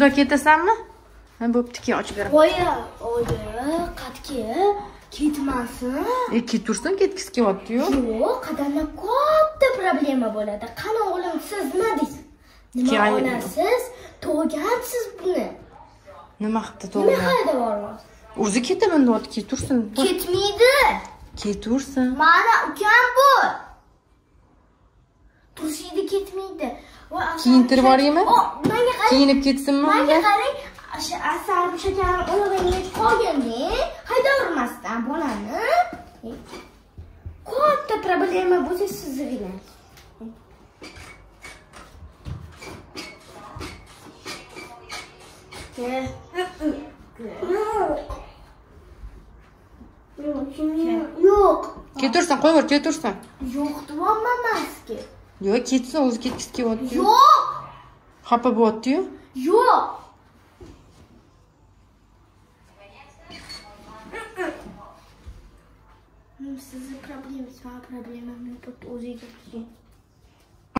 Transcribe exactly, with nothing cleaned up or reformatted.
Tezroq ketasanmi? Ha, bo'pti, keyin ochib beraman. Qo'ya, oyi, qatki, ketmasin. E, ketursin, ketgisi kelyapti-yu. Yo'q, qadamda katta problema bo'ladi. Qani o'g'lim, siz nima deysiz? Nima olasiz? Tug'gansiz buni. Nima qilibdi to'g'ri? Nima qiladi bormas? O'zi ketaman deyapti, ketursin. Ketmaydi. Ketursin. Mana ukam bu. Tushida ketmaydi. Kiyintirib yuboraymi? Menga qarang. Kiyinib ketsinmi? Menga qarang. Asal shakar o'g'limga qolganda haydavermasdan bolani. Katta problema bo'lsa sizga. Yo'q. Ketursin, qo'yver, ketursin. Yo'q, deyapman-ku. Yo'q, ketsin, o'zi ketgisi kelyapti-yu. Yo'q. Xafa bo'lyapti-yu. Yo'q. Sizni problemangiz, men problemam yo'q, o'ziga keling.